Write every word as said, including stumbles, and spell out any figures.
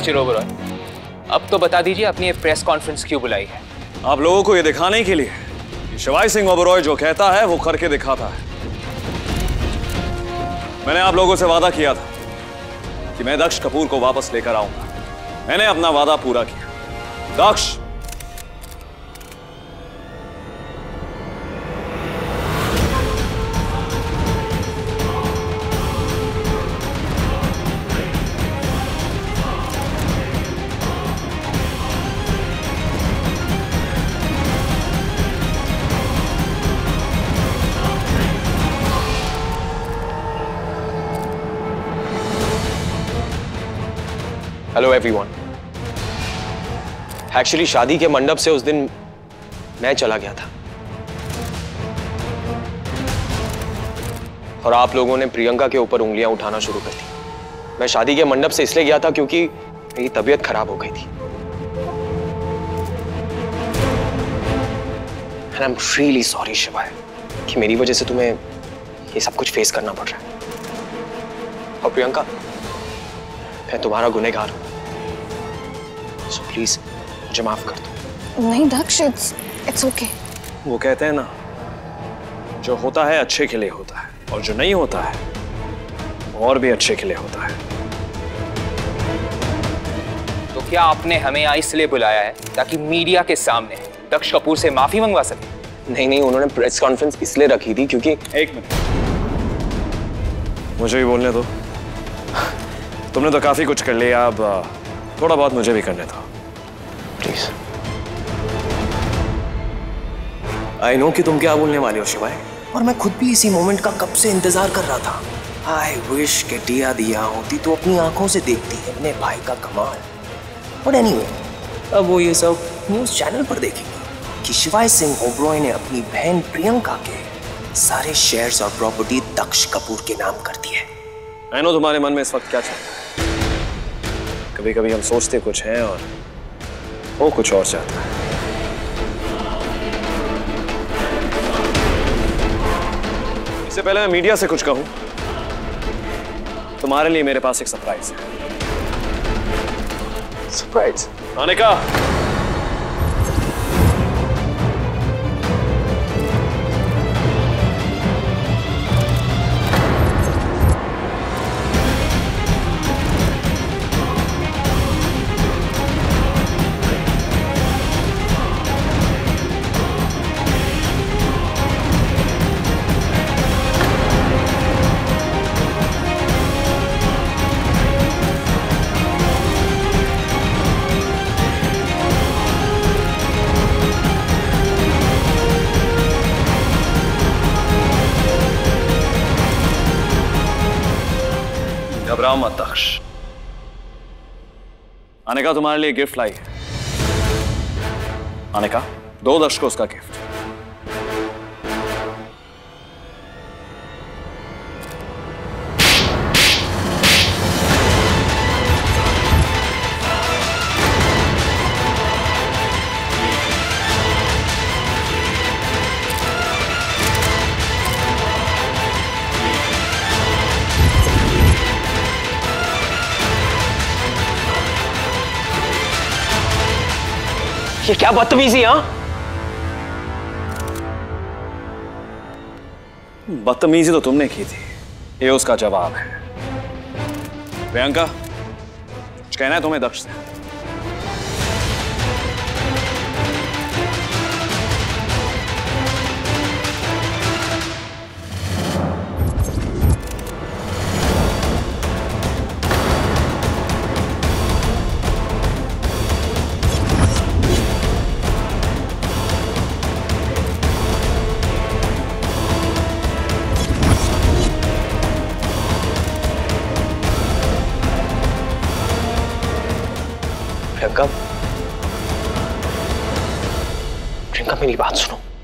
Mister Oberoi, अब तो बता दीजिए आपने ये प्रेस कॉन्फ्रेंस क्यों बुलाई है? आप लोगों को ये दिखाने के लिए कि शिवाय सिंह ओबरॉय जो कहता है वो करके दिखाता है। मैंने आप लोगों से वादा किया था कि मैं दक्ष कपूर को वापस लेकर आऊंगा। मैंने अपना वादा पूरा किया। दक्ष, हेलो एवरीवन। एक्चुअली शादी के मंडप से उस दिन मैं चला गया था और आप लोगों ने प्रियंका के ऊपर उंगलियां उठाना शुरू कर दी। मैं शादी के मंडप से इसलिए गया था क्योंकि मेरी तबीयत खराब हो गई थी। And I'm really sorry शिवाय कि मेरी वजह से तुम्हें ये सब कुछ फेस करना पड़ रहा है। और प्रियंका, मैं तुम्हारा गुनहगार हूं, सो प्लीज मुझे माफ कर दो। नहीं दक्ष, इट्स इट्स ओके। वो कहते हैं ना, जो होता है अच्छे के लिए होता है और जो नहीं होता है और भी अच्छे के लिए होता है। तो क्या आपने हमें यहाँ इसलिए बुलाया है ताकि मीडिया के सामने दक्ष कपूर से माफी मंगवा सके? नहीं नहीं, उन्होंने प्रेस कॉन्फ्रेंस इसलिए रखी थी क्योंकि एक मिनट, मुझे भी बोलने दो। तुमने तो काफी कुछ कर लिया, अब थोड़ा बहुत मुझे भी करने दो प्लीज। आई नो कि तुम क्या बोलने वाले हो शिवाय, और मैं खुद भी इसी मोमेंट का कब से इंतजार कर रहा था। आई विश कि दिया दिया होती तो अपनी आंखों से देखती है अपने भाई का कमाल। बट एनीवे, अब वो ये सब न्यूज चैनल पर देखेंगे कि शिवाय सिंह ओबरॉय ने अपनी बहन प्रियंका के सारे शेयर्स और प्रॉपर्टी दक्ष कपूर के नाम कर दी है। आई नो तुम्हारे मन में इस वक्त क्या चल रहा है। कभी कभी हम सोचते कुछ हैं और वो कुछ और चाहता है। इससे पहले मैं मीडिया से कुछ कहूं, तुम्हारे लिए मेरे पास एक सरप्राइज है। सरप्राइज? अनिका, घबराओ मत दक्ष। अनिका तुम्हारे लिए गिफ्ट लाई है। अनिका, दो दक्ष को उसका गिफ्ट। ये क्या बदतमीजी? हाँ, बदतमीजी तो तुमने की थी, ये उसका जवाब है। प्रियंका, कुछ कहना है तुम्हें दक्ष से? प्रियंका, प्रियंका मेरी बात सुनो।